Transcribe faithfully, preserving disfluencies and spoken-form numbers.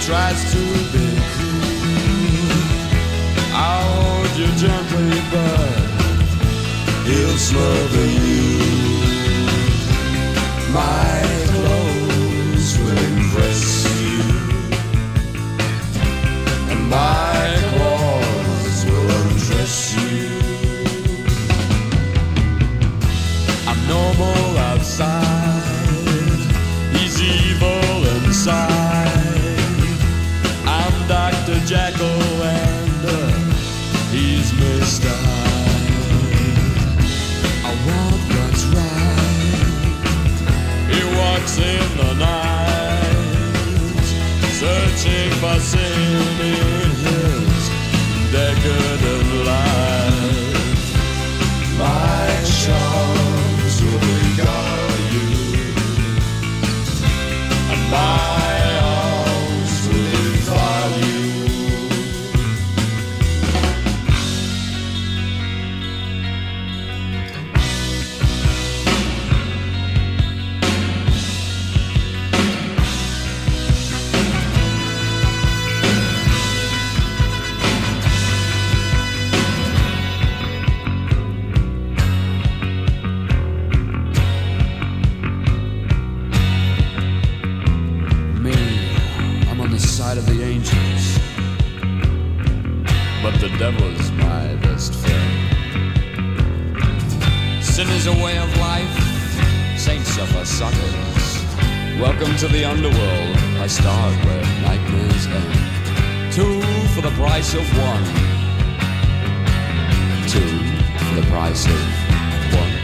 tries to be cool. I'll hold you gently, but he'll smother you. My clothes will impress you, and my claws will undress you. I'm normal outside, he's evil inside. I'm Doctor Jekyll and uh, he's Mister Hyde. I want what's right. He walks in the night, searching for sin in his decadent life. My charms will beguile you, and my arms will defile you. Of the angels, but the devil's my best friend. Sin is a way of life, saints are for suckers. Welcome to the underworld, I start where nightmares end. Two for the price of one. Two for the price of one.